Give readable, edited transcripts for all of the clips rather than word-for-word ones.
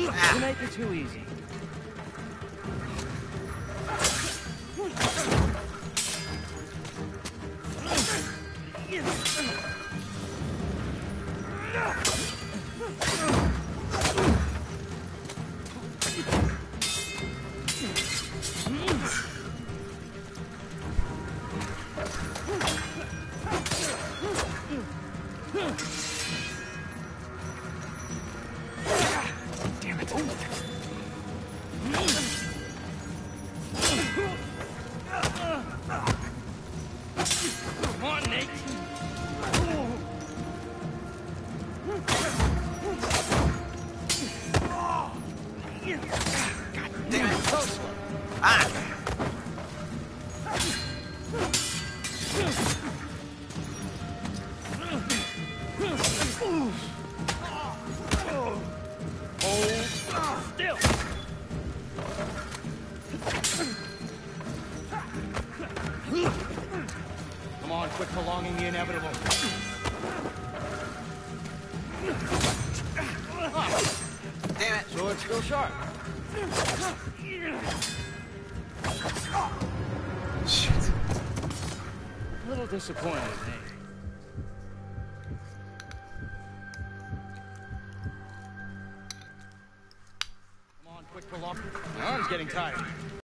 You make it too easy. Come on, quit prolonging the inevitable. Damn it. Sword's still sharp. Shit. A little disappointed, eh? Come on, quick prolong. My arm's getting tired.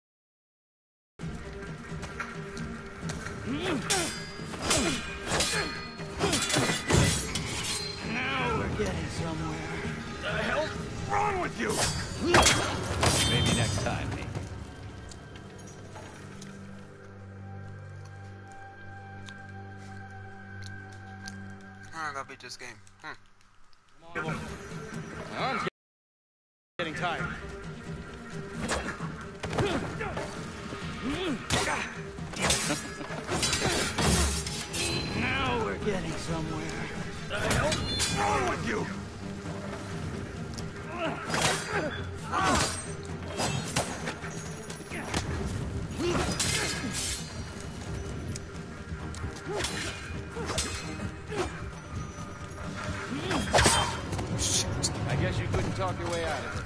Now we're getting somewhere. The hell's wrong with you? Maybe next time, Nate. I gotta beat this game. My arm's getting tired. Now we're getting somewhere. The hell's wrong with you? I guess you couldn't talk your way out of this.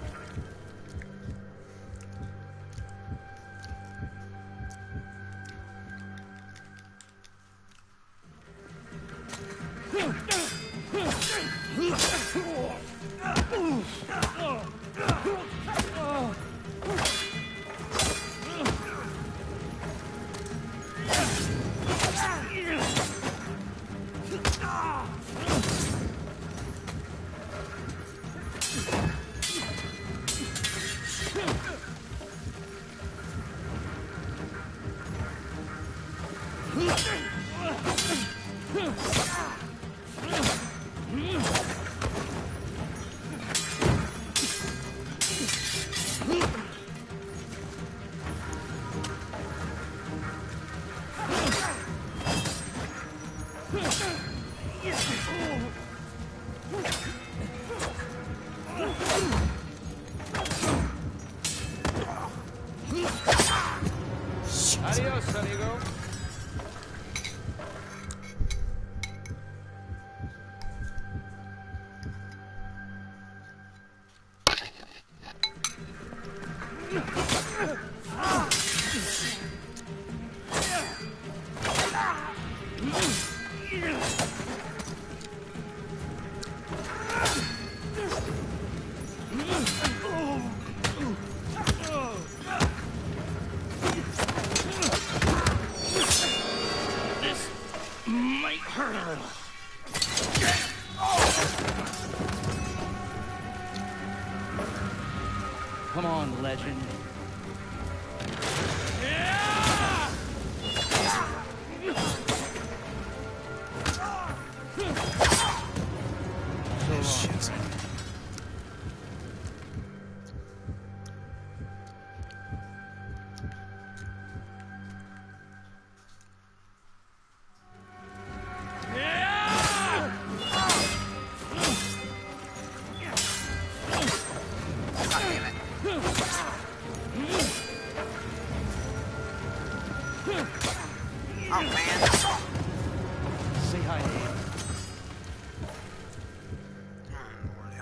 Adios, amigo. Might hurt a little. Come on, legend. Shit. Oh man. Say hi, Nate. Oh, Lord.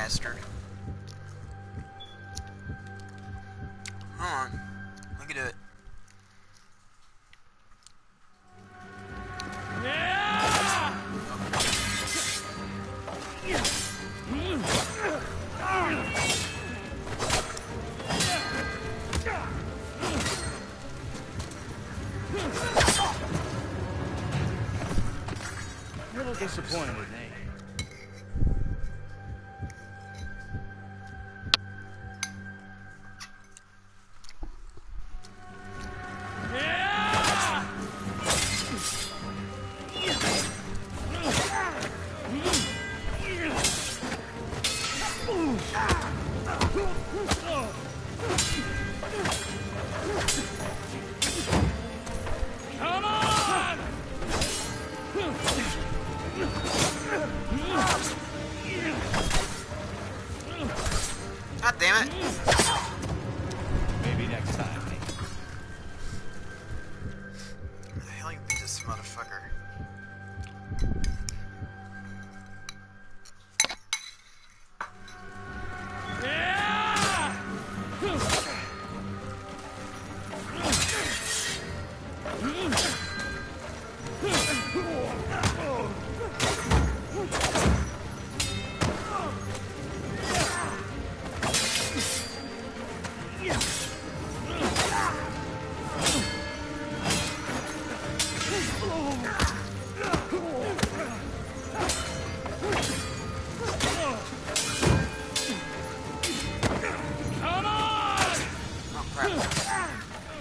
bastard. Hold on. We can do it. A little disappointed, Nate. Come on! God damn it. Maybe next time, Nate. How the hell you beat this motherfucker? Oh crap.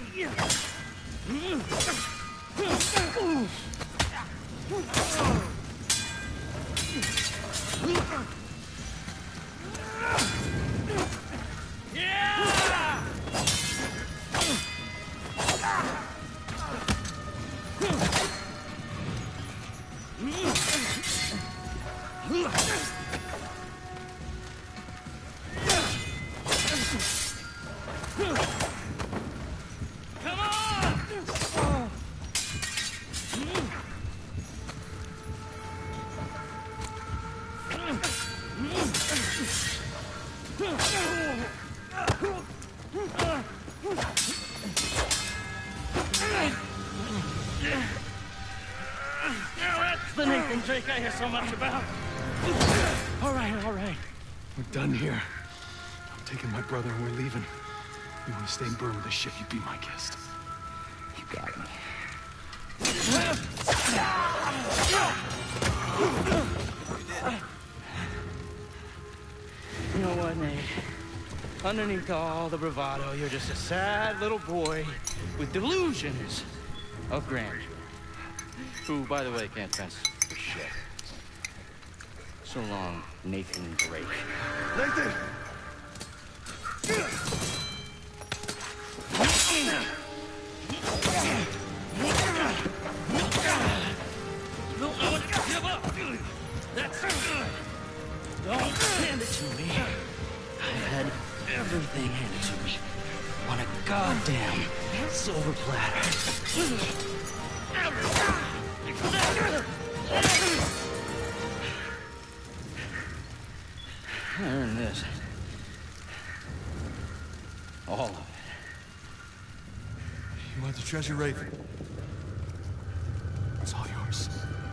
The Nathan Drake I hear so much about. All right. We're done here. I'm taking my brother and we're leaving. You want to stay and burn with this shit, you be my guest. You got me. You know what, Nate? Underneath all the bravado, you're just a sad little boy with delusions of grandeur. Who, by the way, can't fence for shit. So long, Nathan Drake. Nathan! No, I want to give up. That's good. Don't hand it to me. I had everything handed to me on a goddamn silver platter. I earned this. All of it. You want the treasure, Raven? It's all yours.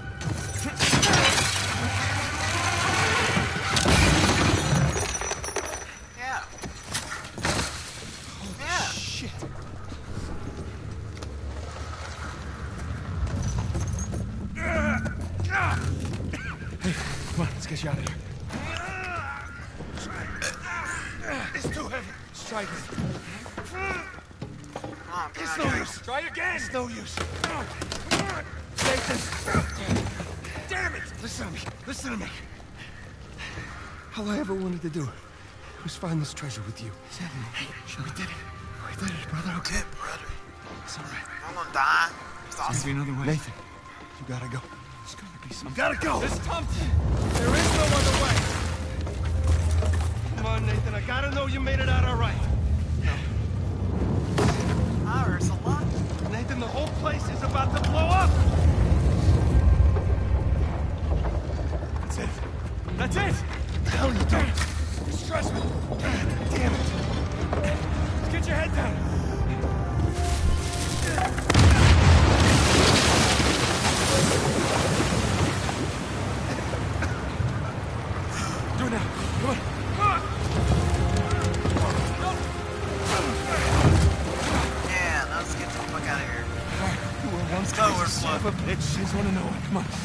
Yeah. Shit. Hey, come on, let's get you out of here. It's too heavy. Let's try this. Come on, It's no use. Try again. It's no use. Nathan. Damn it. Listen to me. Listen to me. All I ever wanted to do was find this treasure with you. Hey, we did it. We did it, brother. Okay, Good brother. it's all right. I'm gonna die. It's There's awesome. gotta be another way. Nathan, you gotta go. There's gotta be some. You gotta go. This Thompson. There is no other way. Come on, Nathan. I gotta know you made it out all right. Ah, there's a lot. Nathan, the whole place is about to blow up. That's it. That's it. The hell you doing? Yeah, let's get the fuck out of here. Let's go, we're son of a bitch. I just want to know it. Come on.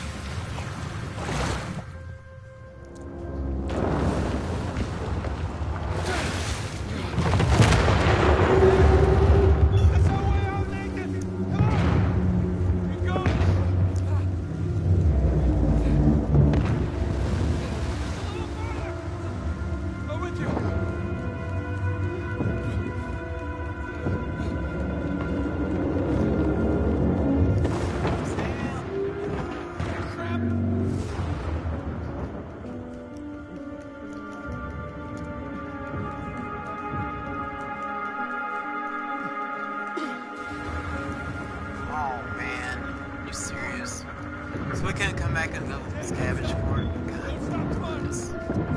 Oh man, you serious? So we couldn't come back and scavenge for it? God, this.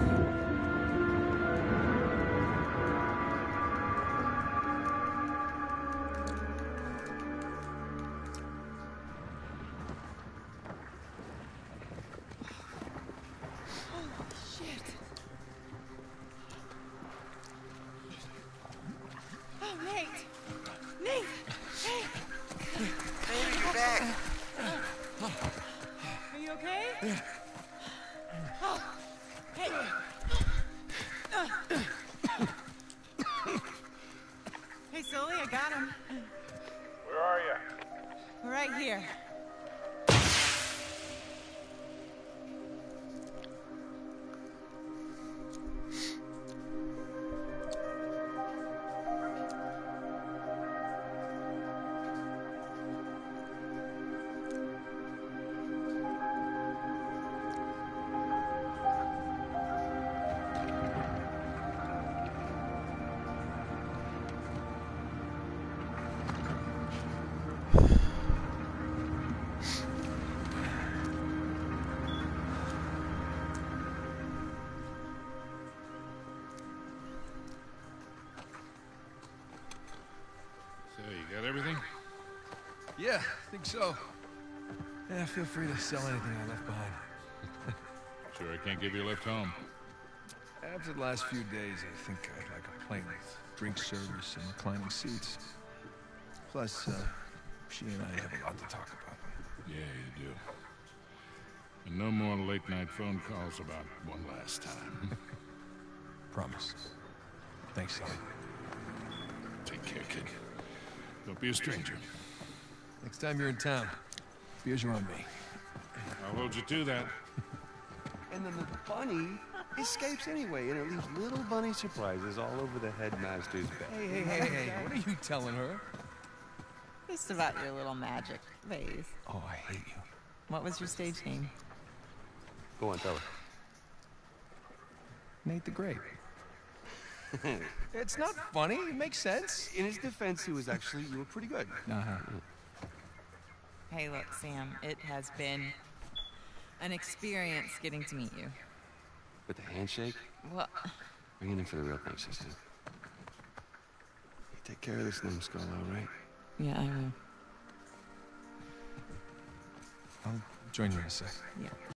Oh, Nate! Nate! Hey! Baby, you're back. Are you okay? Yeah. Oh, hey! Hey, Sully, I got him. Where are you? Right here. So, you got everything? Yeah, I think so. Yeah, feel free to sell anything I left behind. Sure I can't give you a lift home. After the last few days, I think I'd like a plane with drink service and reclining seats. Plus, she and I have a lot to talk about. Yeah, you do. And no more late-night phone calls about one last time. Promise. Thanks, Sully. Take care, kid. Don't be a stranger. Next time you're in town, beers are on me. I'll hold you to that. And then the bunny escapes anyway, and it leaves little bunny surprises all over the headmaster's bed. Hey, what are you telling her? Just about your little magic phase. Oh, I hate you. What was your stage name? Go on, tell her. Nate the Great. It's not funny. It makes sense. In his defense, you were pretty good. Uh-huh. Hey, look, Sam, it has been an experience getting to meet you. But the handshake, Well, bring it in for the real thing, sister. You take care of this numbskull, all right? yeah, I will. I'll join you in a sec. Yeah.